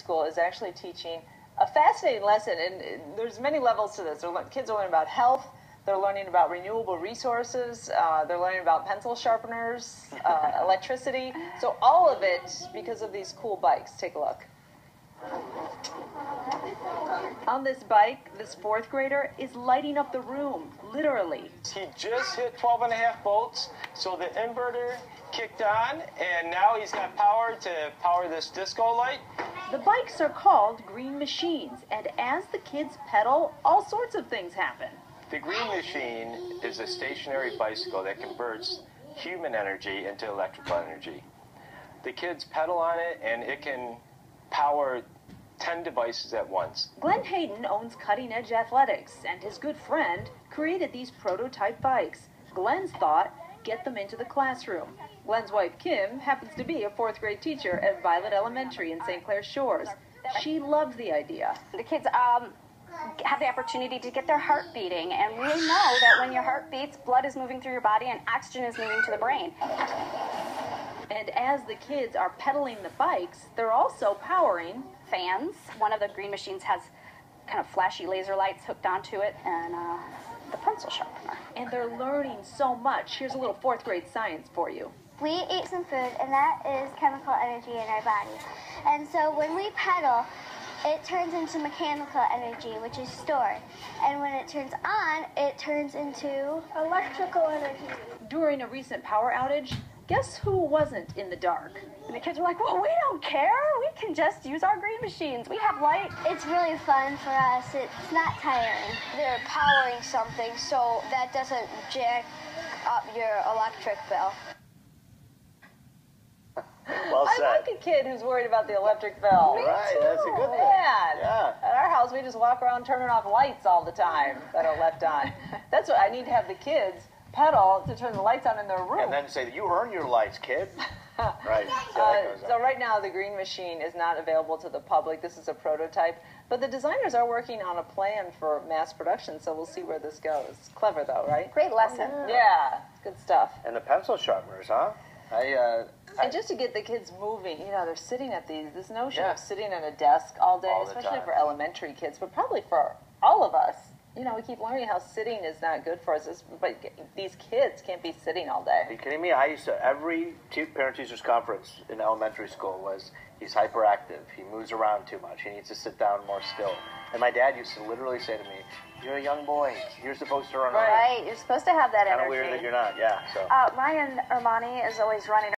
School is actually teaching a fascinating lesson, and there's many levels to this. Kids are learning about health, they're learning about renewable resources, they're learning about pencil sharpeners, electricity. So all of it because of these cool bikes. Take a look. On this bike, this fourth grader is lighting up the room, literally. He just hit 12.5 volts, so the inverter kicked on, and now he's got power to power this disco light. The bikes are called Green Machines, and as the kids pedal, all sorts of things happen. The Green Machine is a stationary bicycle that converts human energy into electrical energy. The kids pedal on it, and it can power 10 devices at once. Glenn Hayden owns Cutting Edge Athletics, and his good friend created these prototype bikes. Glenn's thought, get them into the classroom. Glenn's wife, Kim, happens to be a fourth grade teacher at Violet Elementary in St. Clair Shores. She loves the idea. The kids have the opportunity to get their heart beating, and we know that when your heart beats, blood is moving through your body and oxygen is moving to the brain. And as the kids are pedaling the bikes, they're also powering fans. One of the Green Machines has kind of flashy laser lights hooked onto it, and the pencil sharpener. And they're learning so much. Here's a little fourth grade science for you. We eat some food, and that is chemical energy in our body. And so when we pedal, it turns into mechanical energy, which is stored. And when it turns on, it turns into electrical energy. During a recent power outage, guess who wasn't in the dark? And the kids were like, well, we don't care. We can just use our Green Machines. We have light. It's really fun for us. It's not tiring. They're powering something so that doesn't jack up your electric bill. Well said. I like a kid who's worried about the electric bill. Me right, too. That's a good thing. Man. Yeah. At our house, we just walk around turning off lights all the time that are left on. That's what I need to have the kids pedal to turn the lights on in their room. And then say, you earn your lights, kid. Right. So right now, the Green Machine is not available to the public. This is a prototype. But the designers are working on a plan for mass production, so we'll see where this goes. Clever, though, right? Great lesson. Yeah, good stuff. And the pencil sharpeners, huh? And just to get the kids moving, you know, they're sitting at this notion of sitting at a desk all day, especially for elementary kids, but probably for all of us. You know, we keep learning how sitting is not good for us, but these kids can't be sitting all day. Are you kidding me? I used to, every parent-teachers conference in elementary school was, he's hyperactive, he moves around too much, he needs to sit down more still. And my dad used to literally say to me, you're a young boy, you're supposed to run around. Right, you're supposed to have that energy. Kind of weird that you're not, yeah. So. Ryan Ermani is always running